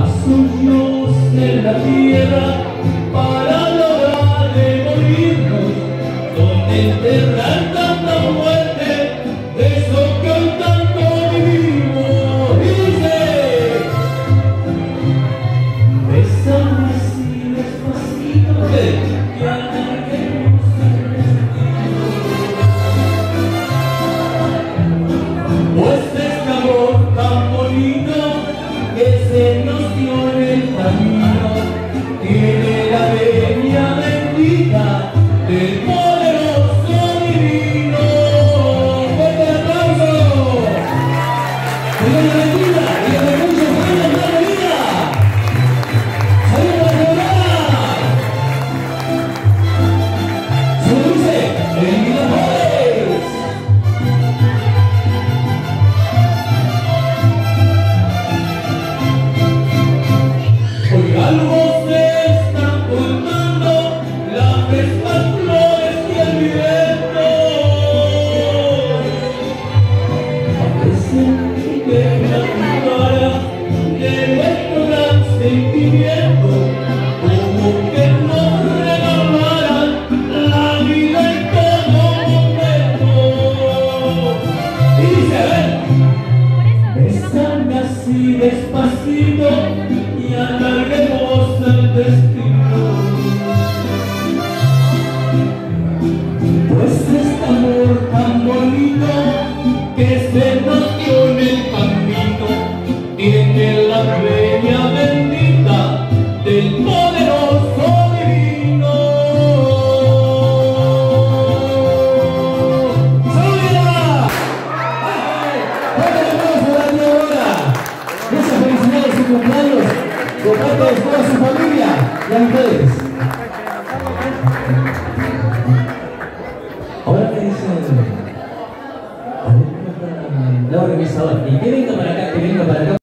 suyos en la tierra para lograr de morirnos, donde enterrar tanta muerte, de eso que hoy tanto vivimos. Dice: bésame así despacito, que alarguemos el destino, pues este amor tan bonito que se nos dio en el camino tiene la venia bendita del poderoso divino. ¡Fuerte el aplauso! ¡Dios la bendiga! ¡Y que de muchos años más de vida! ¡Saludos a la verdad! Se lo dice el Miraflores. Algo se está formando, las frescas flores y el viento parecen que platicara de nuestro gran sentimiento, como que nos regalaran la vida en todo momento. Y dice: a ver, bésame así despacito y alarguemos el destino, pues este amor tan bonito que se nos dio en el camino tiene la venia bendita del poderoso divino. ¡Salud! Muchas felicidades en su cumpleaños por parte de toda su familia y a ustedes. Ahora me dicen, a ver, la organizadora, y que venga para acá, que venga para acá.